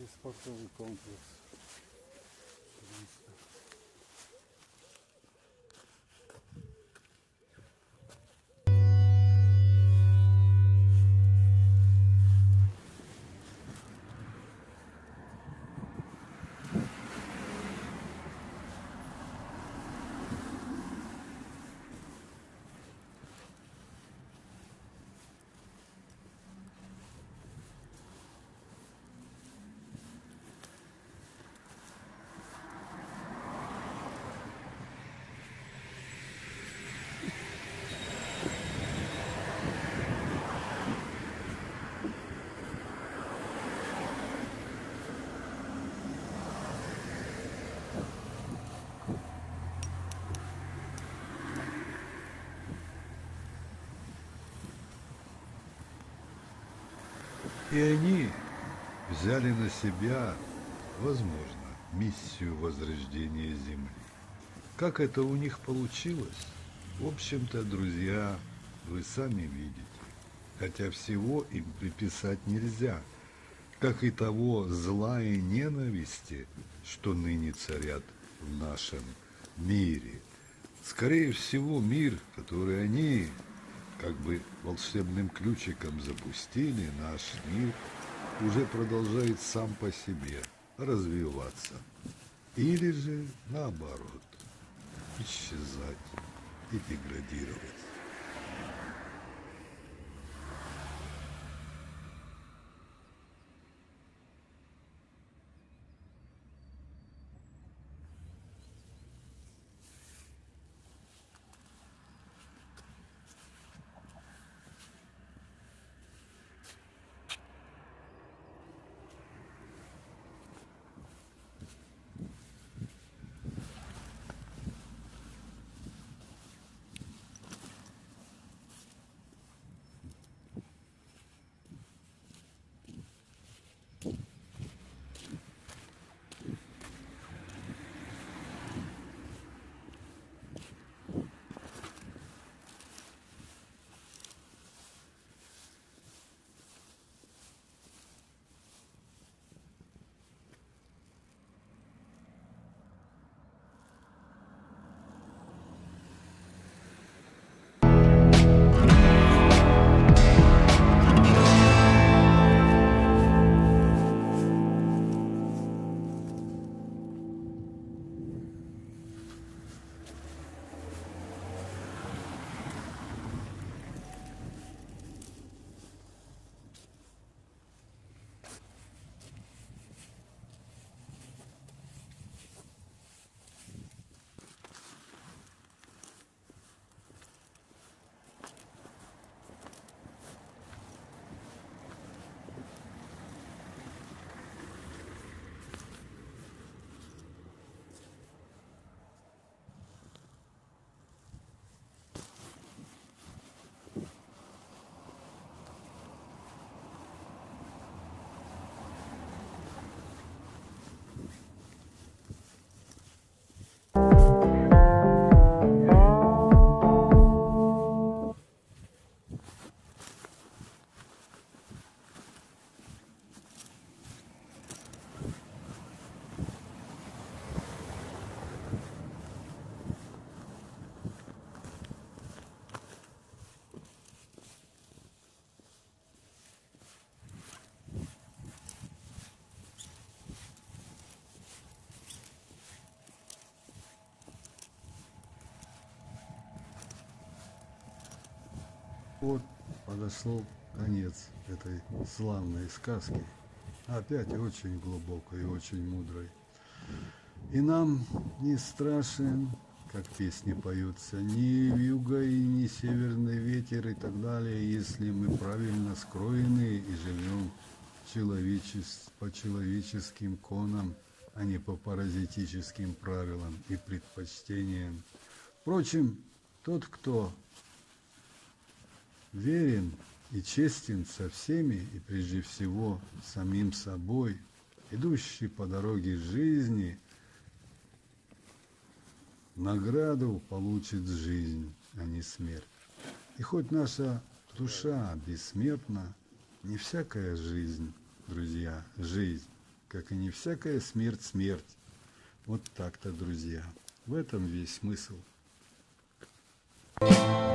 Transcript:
Настоящий спортивный комплекс. Просто. И они взяли на себя, возможно, миссию возрождения Земли. Как это у них получилось? В общем-то, друзья, вы сами видите. Хотя всего им приписать нельзя, как и того зла и ненависти, что ныне царят в нашем мире. Скорее всего, мир, который они как бы волшебным ключиком запустили, наш мир уже продолжает сам по себе развиваться. Или же наоборот, исчезать и деградировать. Вот подошел конец этой славной сказки, опять очень глубокой и очень мудрой. И нам не страшен, как песни поются, ни вьюга и ни северный ветер и так далее, если мы правильно скроены и живем по человеческим конам, а не по паразитическим правилам и предпочтениям. Впрочем, тот, кто верен и честен со всеми, и прежде всего самим собой, идущий по дороге жизни, награду получит жизнь, а не смерть. И хоть наша душа бессмертна, не всякая жизнь, друзья, жизнь. как и не всякая смерть смерть. Вот так-то, друзья. В этом весь смысл.